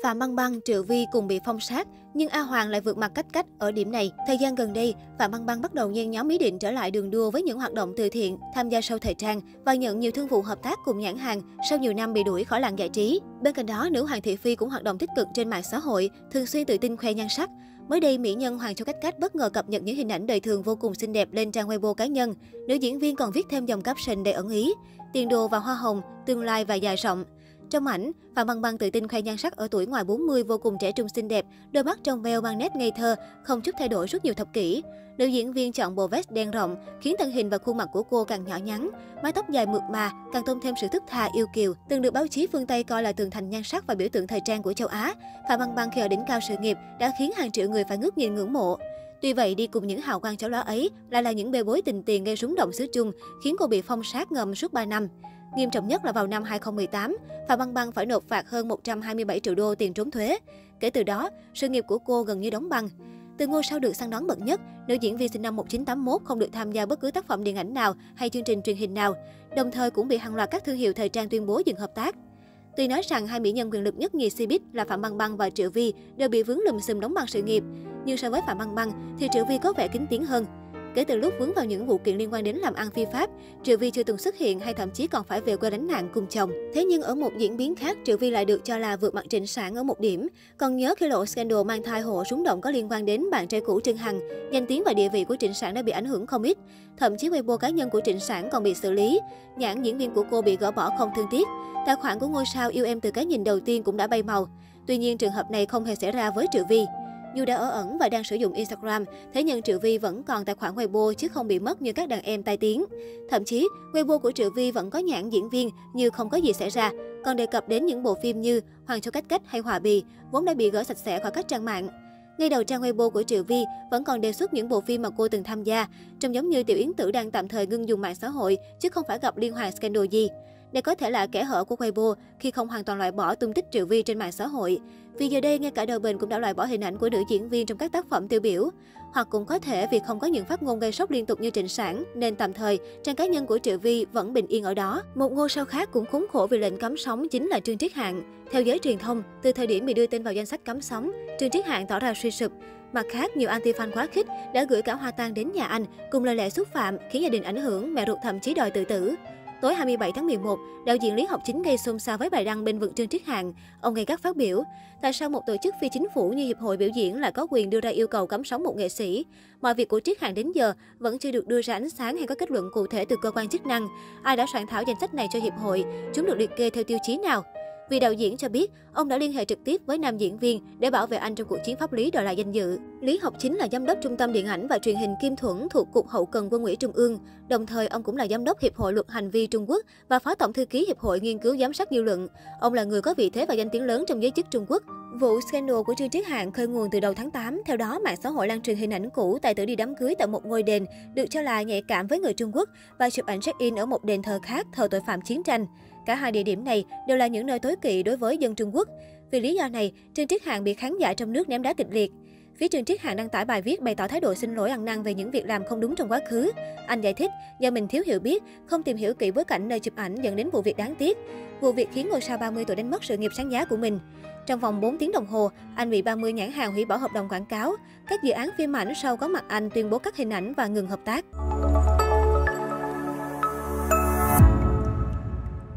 Phạm Băng Băng, Triệu Vi cùng bị phong sát, nhưng A Hoàng lại vượt mặt cách ở điểm này. Thời gian gần đây, Phạm Băng Băng bắt đầu nhen nhóm ý định trở lại đường đua với những hoạt động từ thiện, tham gia show thời trang và nhận nhiều thương vụ hợp tác cùng nhãn hàng sau nhiều năm bị đuổi khỏi làng giải trí. Bên cạnh đó, nữ hoàng thị Phi cũng hoạt động tích cực trên mạng xã hội, thường xuyên tự tin khoe nhan sắc. Mới đây, mỹ nhân Hoàng Châu Cách bất ngờ cập nhật những hình ảnh đời thường vô cùng xinh đẹp lên trang Weibo cá nhân. Nữ diễn viên còn viết thêm dòng caption đầy ẩn ý: tiền đồ và hoa hồng, tương lai và dài rộng. Trong ảnh, Phạm Băng Băng tự tin khoe nhan sắc ở tuổi ngoài 40 vô cùng trẻ trung xinh đẹp, đôi mắt trong veo mang nét ngây thơ, không chút thay đổi suốt nhiều thập kỷ. Nữ diễn viên chọn bộ vest đen rộng, khiến thân hình và khuôn mặt của cô càng nhỏ nhắn. Mái tóc dài mượt mà, càng tôn thêm sự thức tha yêu kiều. Từng được báo chí phương Tây coi là tường thành nhan sắc và biểu tượng thời trang của châu Á, Phạm Băng Băng khi ở đỉnh cao sự nghiệp đã khiến hàng triệu người phải ngước nhìn ngưỡng mộ. Tuy vậy, đi cùng những hào quang chói lóa ấy lại là những bê bối tình tiền gây rúng động xứ Trung, khiến cô bị phong sát ngầm suốt 3 năm. Nghiêm trọng nhất là vào năm 2018, Phạm Băng Băng phải nộp phạt hơn 127 triệu đô tiền trốn thuế. Kể từ đó, sự nghiệp của cô gần như đóng băng. Từ ngôi sao được săn đón bậc nhất, nữ diễn viên sinh năm 1981 không được tham gia bất cứ tác phẩm điện ảnh nào hay chương trình truyền hình nào, đồng thời cũng bị hàng loạt các thương hiệu thời trang tuyên bố dừng hợp tác. Tuy nói rằng hai mỹ nhân quyền lực nhất nhì Cbiz là Phạm Băng Băng và Triệu Vi đều bị vướng lùm xùm đóng băng sự nghiệp, nhưng so với Phạm Băng Băng thì Triệu Vi có vẻ kín tiếng hơn. Kể từ lúc vướng vào những vụ kiện liên quan đến làm ăn phi pháp, Triệu Vi chưa từng xuất hiện hay thậm chí còn phải về quê lánh nạn cùng chồng. Thế nhưng ở một diễn biến khác, Triệu Vi lại được cho là vượt mặt Trịnh Sản ở một điểm. Còn nhớ khi lộ scandal mang thai hộ rúng động có liên quan đến bạn trai cũ Trương Hằng, danh tiếng và địa vị của Trịnh Sản đã bị ảnh hưởng không ít. Thậm chí Weibo cá nhân của Trịnh Sản còn bị xử lý. Nhãn diễn viên của cô bị gỡ bỏ không thương tiếc. Tài khoản của ngôi sao yêu em từ cái nhìn đầu tiên cũng đã bay màu. Tuy nhiên trường hợp này không hề xảy ra với Triệu Vi. Dù đã ở ẩn và đang sử dụng Instagram, thế nhưng Triệu Vi vẫn còn tài khoản Weibo chứ không bị mất như các đàn em tai tiếng. Thậm chí, Weibo của Triệu Vi vẫn có nhãn diễn viên như không có gì xảy ra, còn đề cập đến những bộ phim như Hoàng Châu Cách hay Hòa Bì, vốn đã bị gỡ sạch sẽ khỏi các trang mạng. Ngay đầu trang Weibo của Triệu Vi vẫn còn đề xuất những bộ phim mà cô từng tham gia, trông giống như Tiểu Yến Tử đang tạm thời ngưng dùng mạng xã hội chứ không phải gặp liên hoàn scandal gì. Đây có thể là kẽ hở của Weibo khi không hoàn toàn loại bỏ tung tích Triệu Vi trên mạng xã hội. Vì giờ đây, ngay cả đời Bình cũng đã loại bỏ hình ảnh của nữ diễn viên trong các tác phẩm tiêu biểu. Hoặc cũng có thể vì không có những phát ngôn gây sốc liên tục như Trịnh Sản, nên tạm thời, trang cá nhân của Triệu Vi vẫn bình yên ở đó. Một ngôi sao khác cũng khốn khổ vì lệnh cấm sóng chính là Trương Triết Hạn. Theo giới truyền thông, từ thời điểm bị đưa tên vào danh sách cấm sóng, Trương Triết Hạn tỏ ra suy sụp. Mặt khác, nhiều anti-fan quá khích đã gửi cả hoa tang đến nhà anh cùng lời lẽ xúc phạm, khiến gia đình ảnh hưởng, mẹ ruột thậm chí đòi tự tử. Tối 27 tháng 11, đạo diễn Lý Học Chính gây xôn xao với bài đăng bên vực Trương Triết Hạn. Ông gay gắt phát biểu, tại sao một tổ chức phi chính phủ như Hiệp hội Biểu diễn lại có quyền đưa ra yêu cầu cấm sóng một nghệ sĩ? Mọi việc của Triết Hạn đến giờ vẫn chưa được đưa ra ánh sáng hay có kết luận cụ thể từ cơ quan chức năng. Ai đã soạn thảo danh sách này cho Hiệp hội? Chúng được liệt kê theo tiêu chí nào? Vì đạo diễn cho biết, ông đã liên hệ trực tiếp với nam diễn viên để bảo vệ anh trong cuộc chiến pháp lý đòi lại danh dự. Lý Học Chính là giám đốc Trung tâm Điện ảnh và Truyền hình Kim Thuẫn thuộc Cục Hậu cần Quân ủy Trung ương. Đồng thời, ông cũng là giám đốc Hiệp hội Luật Hành vi Trung Quốc và phó tổng thư ký Hiệp hội Nghiên cứu Giám sát dư luận. Ông là người có vị thế và danh tiếng lớn trong giới chức Trung Quốc. Vụ scandal của Trương Triết Hạn khơi nguồn từ đầu tháng 8. Theo đó, mạng xã hội lan truyền hình ảnh cũ tài tử đi đám cưới tại một ngôi đền được cho là nhạy cảm với người Trung Quốc và chụp ảnh check-in ở một đền thờ khác thờ tội phạm chiến tranh. Cả hai địa điểm này đều là những nơi tối kỵ đối với dân Trung Quốc. Vì lý do này, Trương Triết Hạn bị khán giả trong nước ném đá kịch liệt. Phía Trương Triết Hạn đăng tải bài viết bày tỏ thái độ xin lỗi ăn năn về những việc làm không đúng trong quá khứ. Anh giải thích, do mình thiếu hiểu biết, không tìm hiểu kỹ bối cảnh nơi chụp ảnh dẫn đến vụ việc đáng tiếc. Vụ việc khiến ngôi sao 30 tuổi đánh mất sự nghiệp sáng giá của mình. Trong vòng 4 tiếng đồng hồ, anh bị 30 nhãn hàng hủy bỏ hợp đồng quảng cáo. Các dự án phim ảnh sau có mặt anh tuyên bố cắt hình ảnh và ngừng hợp tác.